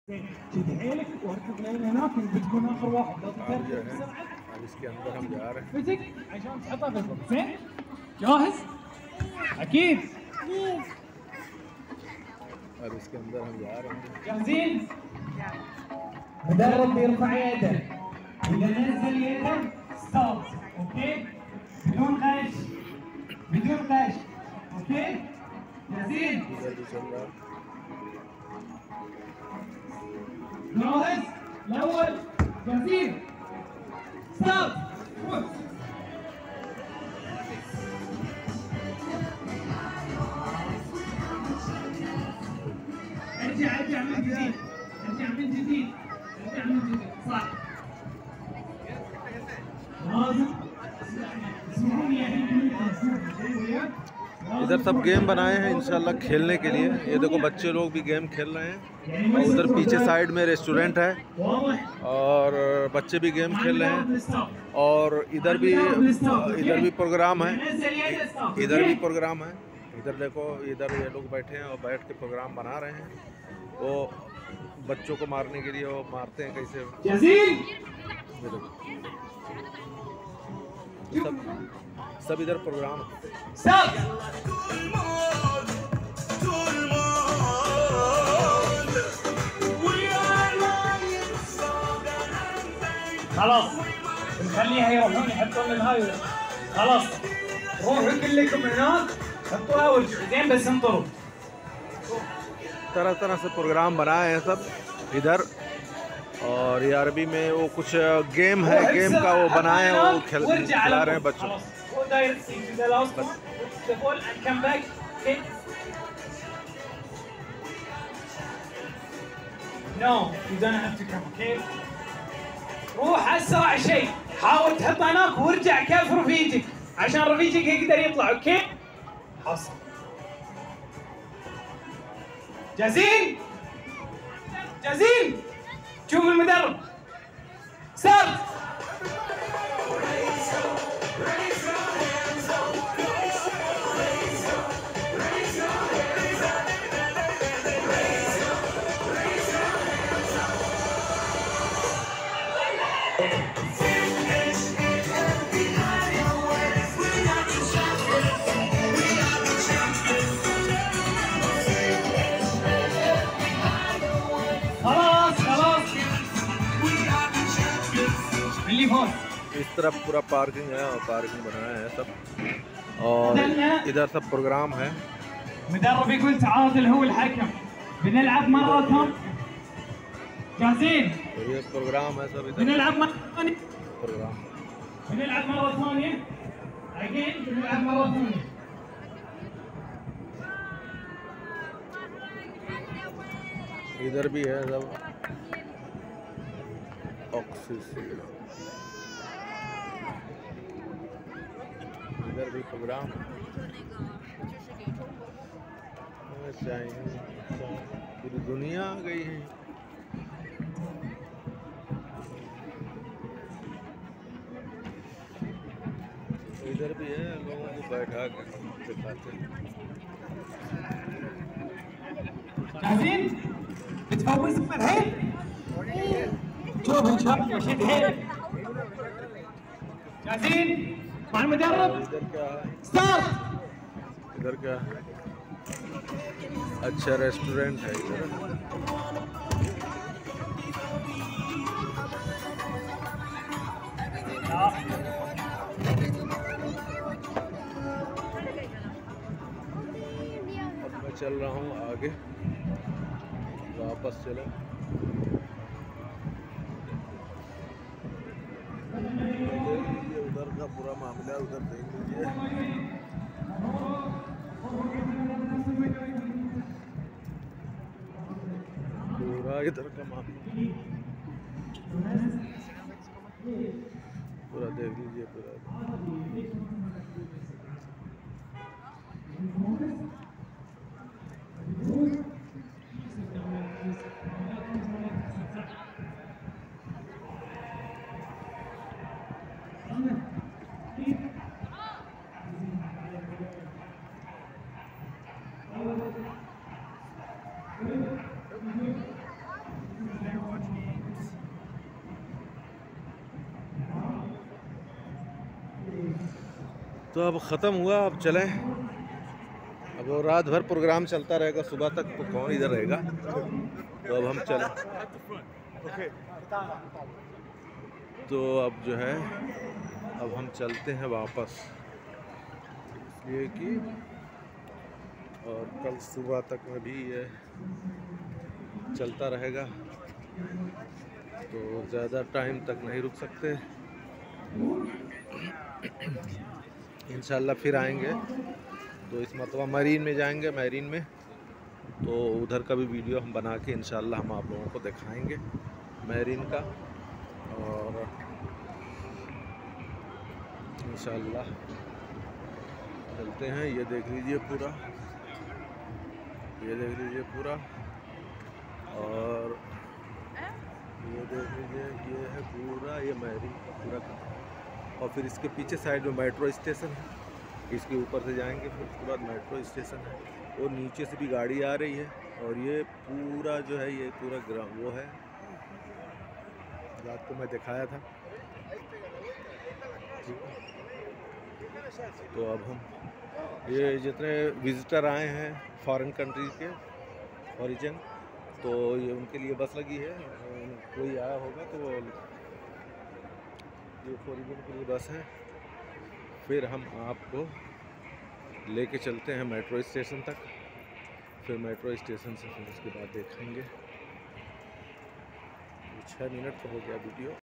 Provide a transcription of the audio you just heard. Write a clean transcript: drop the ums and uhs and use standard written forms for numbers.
شد حيلك واركض لين هناك بتكون اخر واحد. لو تترك بسرعه अब इसके अंदर हम जा रहे हैं। فتك عشان تحطها بالضبط. زين جاهز؟ اكيد अब इसके अंदर हम जा रहे हैं। جاهزين؟ مدرب بيرفع يده، اذا نزل يده ستوب. اوكي بدون غش بدون غش. اوكي جاهزين؟ इधर भी चल रहा है। جاهز؟ الاول جاهزين ستوب. ارجع من جديد ارجع من جديد ارجع من جديد. صح لازم اسمعوني يا حبيبي. इधर सब गेम बनाए हैं इंशाल्लाह खेलने के लिए। ये देखो बच्चे लोग भी गेम खेल रहे हैं और उधर पीछे साइड में रेस्टोरेंट है और बच्चे भी गेम खेल रहे हैं। और इधर भी प्रोग्राम है, इधर भी प्रोग्राम है। इधर देखो इधर ये लोग बैठे हैं और बैठ के प्रोग्राम बना रहे हैं। वो बच्चों को मारने के लिए वो मारते हैं कैसे। ये देखो सब इधर प्रोग्राम خلاص نخليها يروحون يحطون الهاي. خلاص روحوا كلكم هناك حطوها وارجعوا. زين بس انطروا. तरह तरह से प्रोग्राम बनाए हैं सब इधर। और ये अरबी में वो कुछ गेम है, गेम का वो बनाए हैं, वो खिला रहे हैं बच्चों। No, you don't have to come, okay? روح اسرع شيء، حاول تحط هناك وارجع كيف رفيجك عشان رفيجك يقدر يطلع. اوكي؟ حصل. جاهزين؟ جاهزين؟ شوف المدرب. ستارت. इस तरफ पूरा पार्किंग है और पार्किंग बनाया है सब। और इधर सब प्रोग्राम है। مدرب يقول تعادل هو الحكم. بنلعب مرة ثانية. جاهزين؟ ये प्रोग्राम है सब इधर। بنلعب مرة ثانية. प्रोग्राम بنلعب مرة ثانية. again بنلعب مرة ثانية. इधर भी है सब ऑक्सिस। इधर भी प्रोग्राम पूरी दुनिया आ गई है। इधर भी है, लोगों को बैठा के दिखाते हैं। جاهزين؟ بتفوز بالحيل؟ شوف شد حيلك. جاهزين؟ مع المدرب؟ इधर क्या है? ستارت. इधर क्या है? अच्छा रेस्टोरेंट है इधर। अब मैं चल रहा हूँ आगे, वापस चले। उधर का पूरा मामला उधर देख लीजिए। पूरा इधर का मामला पूरा देख लीजिए पूरा। तो अब ख़त्म हुआ, अब चलें। अब वो रात भर प्रोग्राम चलता रहेगा, सुबह तक तो कौन इधर रहेगा। तो अब हम चलें। तो अब जो है अब हम चलते हैं वापस, इसलिए कि और कल सुबह तक में भी ये चलता रहेगा, तो ज़्यादा टाइम तक नहीं रुक सकते। इंशाल्लाह फिर आएंगे, तो इस मरतबा मरीन में जाएंगे। मरीन में तो उधर का भी वीडियो हम बना के इंशाल्लाह हम आप लोगों को दिखाएंगे मरीन का। और इंशाल्लाह चलते हैं। ये देख लीजिए पूरा, ये देख लीजिए पूरा, और ये देख लीजिए, ये है पूरा, ये मरीन का पूरा। और फिर इसके पीछे साइड में मेट्रो स्टेशन है, इसके ऊपर से जाएंगे, फिर उसके बाद मेट्रो स्टेशन है, और नीचे से भी गाड़ी आ रही है। और ये पूरा जो है, ये पूरा ग्राउंड वो है, रात को मैं दिखाया था। तो अब हम ये जितने विज़िटर आए हैं फॉरेन कंट्री के ओरिजिन, तो ये उनके लिए बस लगी है। कोई आया होगा तो वो ये ओरिजिन के लिए बस है। फिर हम आपको लेके चलते हैं मेट्रो स्टेशन तक, फिर मेट्रो स्टेशन से फिर उसके बाद देखेंगे। 6 मिनट तो हो गया वीडियो।